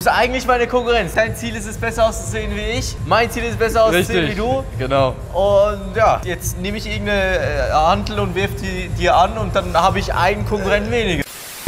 Das ist eigentlich meine Konkurrenz. Dein Ziel ist es, besser auszusehen wie ich. Mein Ziel ist es, besser auszusehen wie du. Genau. Und ja, jetzt nehme ich irgendeine Hantel und wirf die dir an und dann habe ich einen Konkurrenten weniger.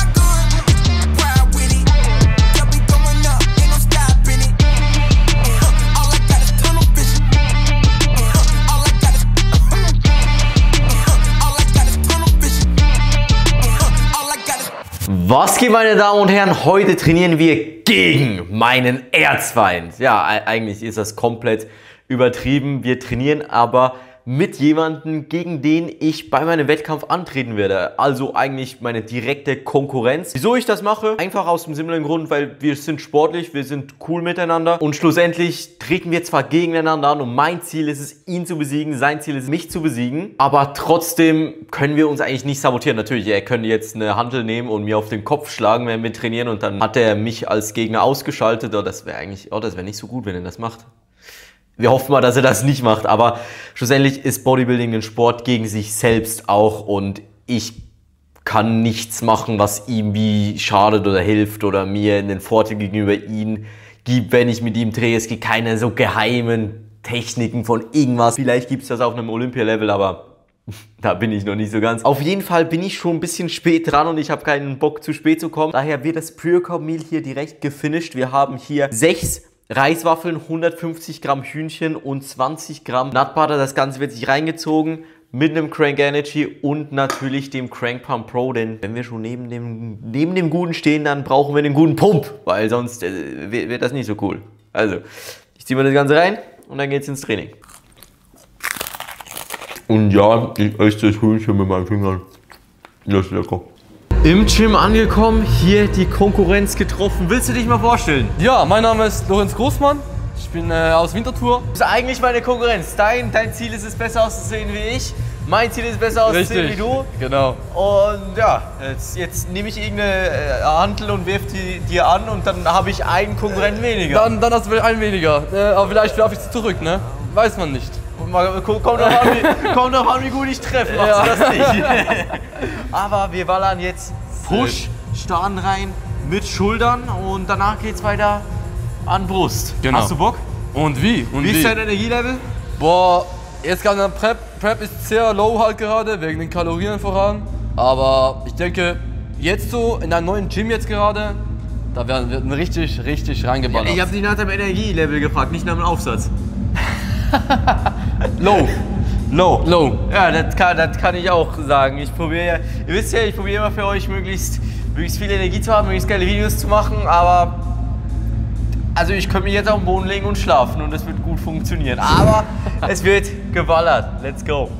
Was geht, meine Damen und Herren? Heute trainieren wir gegen meinen Erzfeind. Ja, eigentlich ist das komplett übertrieben. Wir trainieren aber mit jemandem, gegen den ich bei meinem Wettkampf antreten werde. Also eigentlich meine direkte Konkurrenz. Wieso ich das mache? Einfach aus dem simplen Grund, weil wir sind sportlich, wir sind cool miteinander und schlussendlich treten wir zwar gegeneinander an und mein Ziel ist es, ihn zu besiegen, sein Ziel ist es, mich zu besiegen, aber trotzdem können wir uns eigentlich nicht sabotieren. Natürlich, er könnte jetzt eine Hantel nehmen und mir auf den Kopf schlagen, wenn wir trainieren und dann hat er mich als Gegner ausgeschaltet. Oh, das wäre eigentlich, das wäre nicht so gut, wenn er das macht. Wir hoffen mal, dass er das nicht macht, aber schlussendlich ist Bodybuilding ein Sport gegen sich selbst auch und ich kann nichts machen, was ihm wie schadet oder hilft oder mir einen Vorteil gegenüber ihm gibt, wenn ich mit ihm drehe. Es gibt keine so geheimen Techniken von irgendwas. Vielleicht gibt es das auf einem Olympia-Level, aber da bin ich noch nicht so ganz. Auf jeden Fall bin ich schon ein bisschen spät dran und ich habe keinen Bock, zu spät zu kommen. Daher wird das Pre-Workout-Meal hier direkt gefinisht. Wir haben hier 6 Reiswaffeln, 150 Gramm Hühnchen und 20 Gramm Nut Butter. Das Ganze wird sich reingezogen mit einem Crank Energy und natürlich dem Crank Pump Pro. Denn wenn wir schon neben dem Guten stehen, dann brauchen wir den guten Pump, weil sonst wird das nicht so cool. Also, ich ziehe mir das Ganze rein und dann geht's ins Training. Und ja, ich esse das Hühnchen mit meinen Fingern. Das ist lecker. Im Gym angekommen, hier die Konkurrenz getroffen. Willst du dich mal vorstellen? Ja, mein Name ist Lorenz Großmann. Ich bin aus Winterthur. Das ist eigentlich meine Konkurrenz. Dein Ziel ist es, besser auszusehen wie ich. Mein Ziel ist, besser auszusehen wie du. Genau. Und ja, jetzt nehme ich irgendeine Hantel und wirf die dir an und dann habe ich einen Konkurrenten weniger. Dann hast du einen weniger. Aber vielleicht werfe ich sie zurück, ne? Weiß man nicht. Kommt doch an, wie gut ich treffe, machst du das nicht. Aber wir ballern jetzt Push, Starren rein mit Schultern und danach geht's weiter an Brust. Genau. Hast du Bock? Und wie? Wie ist dein Energielevel? Boah, jetzt gerade in der Prep ist sehr low halt gerade, wegen den Kalorien voran. Aber ich denke, jetzt so in einem neuen Gym jetzt gerade, da wird richtig reingeballert. Ja, ich habe dich nach deinem Energielevel gefragt, nicht nach dem Aufsatz. Low. Ja, das kann ich auch sagen. Ich probiere, ihr wisst ja, ich probiere immer für euch möglichst viel Energie zu haben, möglichst geile Videos zu machen, aber also ich könnte mich jetzt auf den Boden legen und schlafen und das wird gut funktionieren. Aber es wird geballert. Let's go.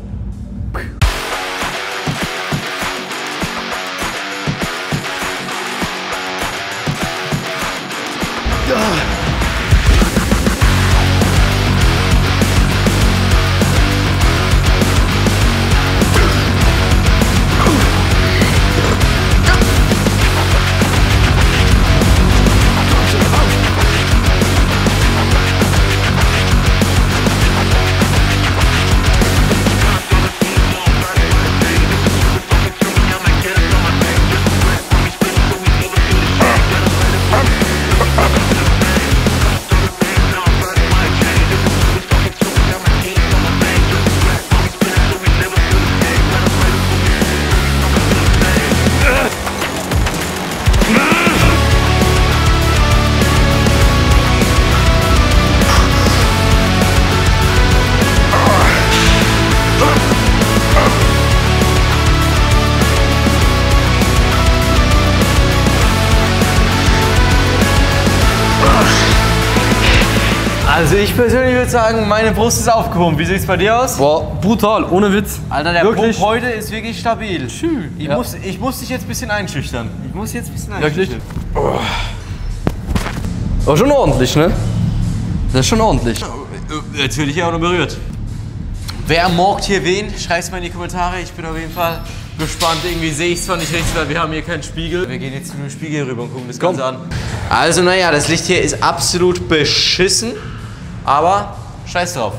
Also ich persönlich würde sagen, meine Brust ist aufgepumpt. Wie sieht es bei dir aus? Boah, brutal, ohne Witz. Alter, der wirklich? Pump heute ist wirklich stabil. Schön. Ich muss dich jetzt ein bisschen einschüchtern. Wirklich? Oh. Aber schon ordentlich, ne? Das ist schon ordentlich. Jetzt werde ich ja auch noch berührt. Wer mockt hier wen? Schreib's mal in die Kommentare. Ich bin auf jeden Fall gespannt. Irgendwie sehe ich es zwar nicht richtig, weil wir haben hier keinen Spiegel. Wir gehen jetzt mit dem Spiegel rüber und gucken das Ganze an. Also naja, das Licht hier ist absolut beschissen. Aber scheiß drauf.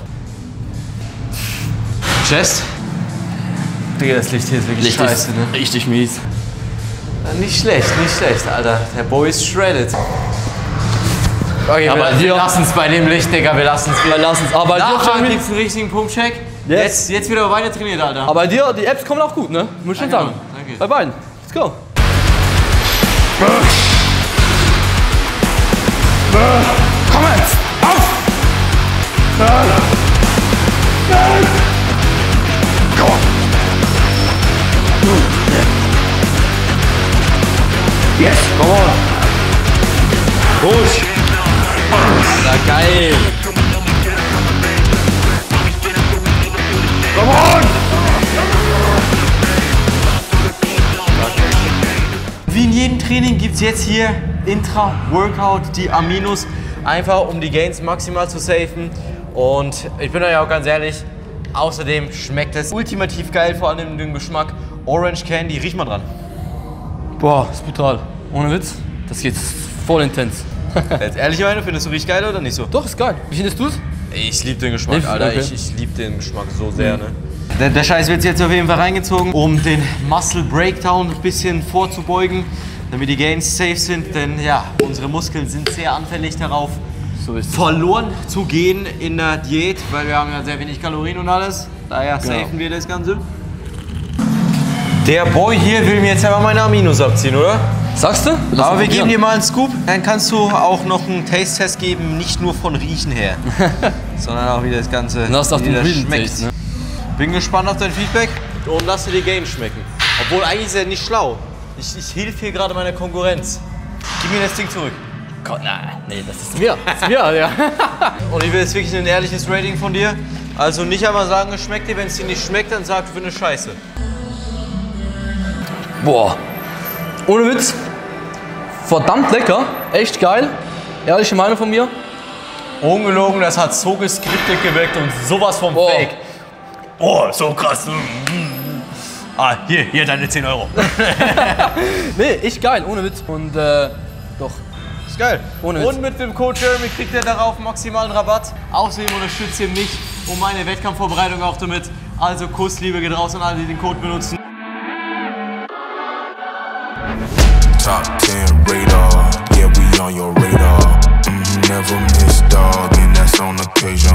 Chest? Digga, das Licht hier ist wirklich scheiße, ne? Richtig mies. Nicht schlecht, Alter. Der Boy ist shredded. Okay, aber wir lassen es bei dem Licht, Digga, wir lassen es. Wir lassen es. Aber bei Nachher dir gibt's einen richtigen Pumpcheck. Yes. Jetzt wieder weiter trainiert, Alter. Aber bei dir, die Apps kommen auch gut, ne? Muss ich schon sagen. Danke. Bei beiden. Let's go. Komm jetzt! Auf! Yes! Come on! Push! Na geil! Come on! Wie in jedem Training gibt es jetzt hier Intra-Workout, die Aminos, einfach um die Gains maximal zu safen. Und ich bin euch auch ganz ehrlich, außerdem schmeckt es ultimativ geil, vor allem den Geschmack Orange Candy. Riech mal dran. Boah, ist brutal. Ohne Witz, das geht voll intens. Jetzt ehrlich meine, findest du richtig geil oder nicht so? Doch, ist geil. Wie findest du's? Ich liebe den Geschmack, Alter. Okay. Ich liebe den Geschmack so sehr, ne? Der Scheiß wird jetzt auf jeden Fall reingezogen, um den Muscle Breakdown ein bisschen vorzubeugen, damit die Gains safe sind, denn ja, unsere Muskeln sind sehr anfällig darauf, So ist es. verloren zu gehen in der Diät, weil wir haben ja sehr wenig Kalorien und alles. Daher safen wir das Ganze. Der Boy hier will mir jetzt aber meine Aminos abziehen, oder? Sagst du? Aber wir geben dir mal einen Scoop, dann kannst du auch noch einen Taste-Test geben, nicht nur von Riechen her, sondern auch wie das Ganze Das auf wie den das Real schmeckt. Taste, ne? Bin gespannt auf dein Feedback und lass dir die Gains schmecken. Obwohl eigentlich ist er nicht schlau. Ich hilf hier gerade meiner Konkurrenz. Gib mir das Ding zurück. Gott, nein, nee, das ist mir. Das ist mir, ja. Und ich will jetzt wirklich ein ehrliches Rating von dir. Also nicht einmal sagen, es schmeckt dir. Wenn es dir nicht schmeckt, dann sag, du findest Scheiße. Boah. Ohne Witz. Verdammt lecker. Echt geil. Ehrliche Meinung von mir. Ungelogen, das hat so geskriptet gewirkt und sowas vom Boah. Fake. Oh, so krass. Ah, hier deine 10 Euro. Nee, echt geil. Ohne Witz. Und doch. Ist geil. Ohne Witz. Und mit dem Code Jeremy kriegt ihr darauf maximalen Rabatt. Außerdem unterstützt ihr mich und meine Wettkampfvorbereitung auch damit. Also Kuss, Liebe geht raus an alle, die den Code benutzen. Top 10 radar, yeah, we on your radar. Never miss, dog, and that's on occasion.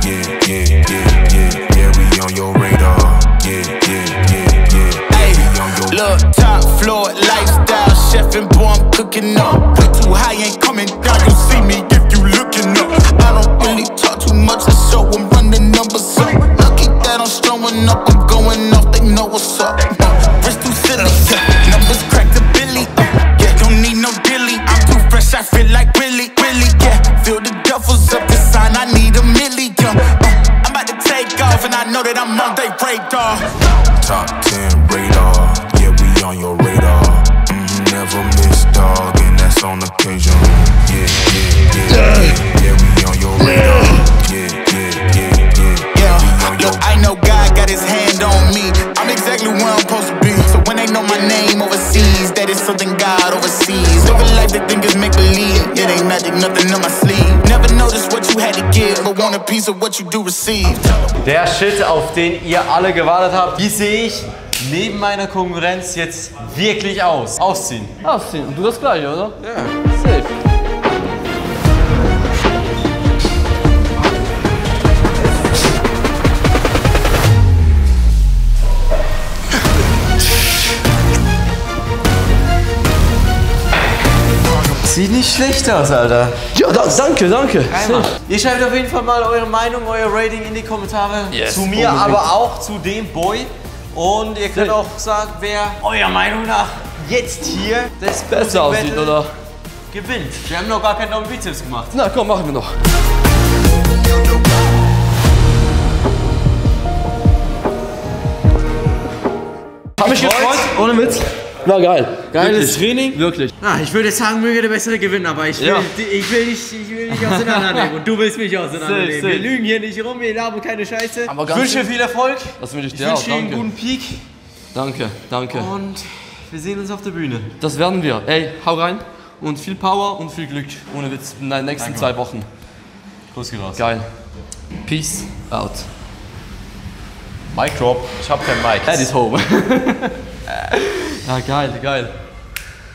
Yeah, we on your radar. Yeah. Ay, We on your look, top floor, lifestyle, chef and boy, I'm cooking up. Way too high, ain't coming down, you see me if you looking up. I don't really talk too much, so I'm running numbers up. Lucky that I'm showing up, I'm going off, they know what's up. Wrist too silly, numbers crack the billy. Yeah, don't need no dilly, I'm too fresh, I feel like really, yeah. Feel the duffels up, the sign, I need a million. I'm about to take off, and I know that I'm on they radar. top 10 radar, yeah, we on your radar. Never miss, dog, and that's on occasion. Yeah, we on your radar. Yeah. Look, I know God got his hand on me. I'm exactly where I'm supposed to be. So when they know my name overseas, that is something God oversees. Living life they think is make believe. It ain't magic, nothing on my sleeve. Never noticed what you had to give, but want a piece of what you do receive. Der Shit, auf den ihr alle gewartet habt, wie sehe ich neben meiner Konkurrenz jetzt wirklich aus? Ausziehen. Ausziehen. Und du das gleiche, oder? Ja. Safe. Sieht nicht schlecht aus, Alter. Ja, danke. Einmal. Ihr schreibt auf jeden Fall mal eure Meinung, euer Rating in die Kommentare. Yes, zu mir, unbedingt. aber auch zu dem Boy. Und ihr könnt Safe. auch sagen, wer eurer Meinung nach jetzt hier das Besser aussieht, Battle oder? gewinnt. Wir haben noch gar keinen neuen Bizeps gemacht. Na komm, machen wir noch. Hab mich gefreut, ohne Witz. War geil. Geiles Training. Wirklich. Na, ich würde sagen, möge der Bessere gewinnen, aber ich will, Ja. ich will nicht auseinandernehmen. Und du willst mich auseinandernehmen. Safe. Wir lügen hier nicht rum, wir labern keine Scheiße. Aber Ich ganz wünsche dir viel Erfolg. Das wünsche ich Ich dir auch. wünsche dir einen Danke. guten Peak. Danke. Und wir sehen uns auf der Bühne. Das werden wir. Ey, hau rein. Und viel Power und viel Glück. Ohne Witz. In den nächsten 2 Wochen. Kuss geht raus. Geil. Peace out. Mic drop. Ich hab kein Mic. That is home. Ja, geil.